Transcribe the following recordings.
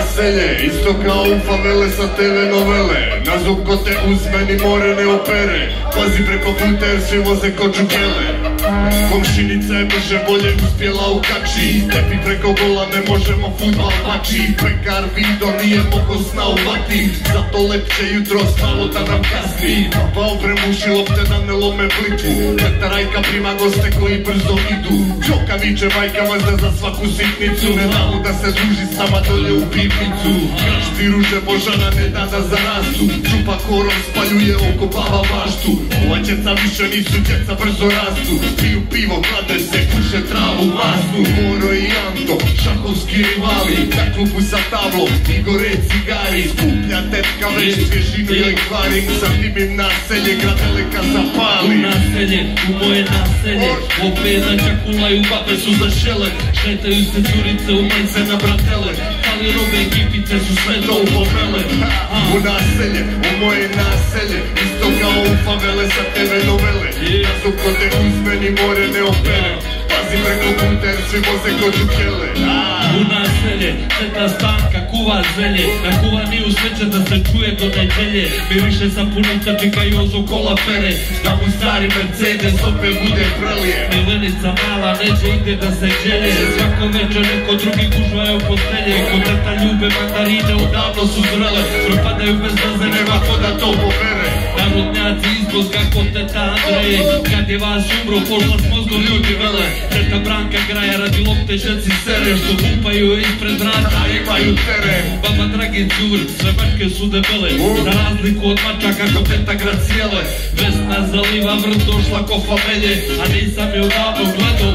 naselje, isto kao u favele sa TV novele. Na zub ko te uzme ni more ne opere. Pazi preko puta jer svi voze ko džukele. Komšinica je brže bolje uspjela u kači. Tepi preko gola ne možemo futbal mači. Pekar Vido nije mogo sna u vati. Zato lepće jutro stalo da nam kasni. Pa opremuši lopte da ne lome blitvu. Petarajka prima goste koji brzo idu. Čoka viče majka mazda za svaku sitnicu. Ne damo da se druži s nama dolje u pivnicu. Kašti ruže Božana ne da da zarastu. Čupa korom spaljuje okopava maštu. Ova djeca više nisu djeca, brzo rastu. Piju pivo, klade se, puše travu masnu. Moro i Anto, šahovski rivali. Na klubu sa tablom, Igore cigari. Skuplja tetka već svježinu joj kvari. Sam dimim naselje, gradeleka zapali. U naselje, u moje naselje. Opet da čakulaju, babe su zašele. Šetaju se curice u majce na bratele. Ali robe ekipice su sve to upomele. U naselje, u moje naselje. Isto kao u favele sa TV novele. Ja su ko te uzme ni more ne opere. Pazi preko puta jer svi voze ko džukele. U naselje, teta Stanka kuva zelje. Na kuvaniju sveće da se čuje do neđelje. Miriše sapunica, čika Jozo kola pere. Da mu stari Mercedes opet bude prelije. Milenica mala neće ide da se želje. Svako večer neko drugi gužvaju postelje. Ko teta ljube mandarine odavno su zrele. Propadaju bez veze, nema ko da to pobere. Narodnjaci izboz kako teta Andreje. Kad je vas umro, pošla s mozgom ljudi vele. Teta Branka graja radi lopte, žeci sere. Što bupaju ispred vrata, imaju teren. Baba Dragin Đurk, sve mačke su debele. Za razliku od mača kako teta Gracijele. Vesna zaliva vrt došla ko famelje. A nisam je odavno gledao.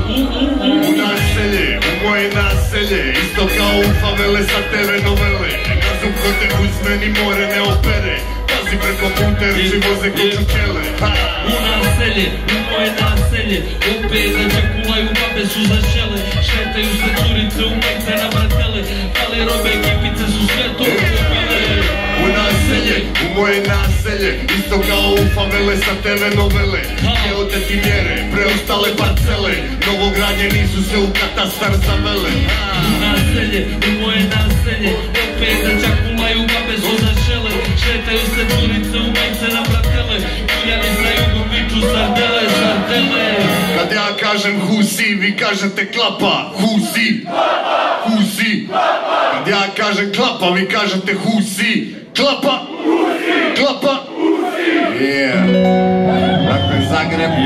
U naselje, u moje naselje. Isto kao u favele sa TV novele. Na zub ko te uzme ni more ne opere. Pazi preko puta jer svi voze ko džukele. U naselje, u moje naselje. Opet da čakulaju, babe su zašele. Šetaju se curice u majce na bratele. Ali robe ekipice su sve to upomele. U naselje, u moje naselje. Isto kao u favele sa TV novele. Gdje oteti mjere, preostale parcele. Novogradnje nisu se u katastar zavele. U naselje, u moje naselje. Opet da čakulaju, babe su zašele. Šetaju se curice u majce na bratele. Kuljani sa jugom viču sardele, sardele. Kad ja kažem husi, vi kažete klapa. Husi, husi. Kad ja kažem klapa, vi kažete husi. Klapa, klapa. Yeah. Dakle, Zagreb.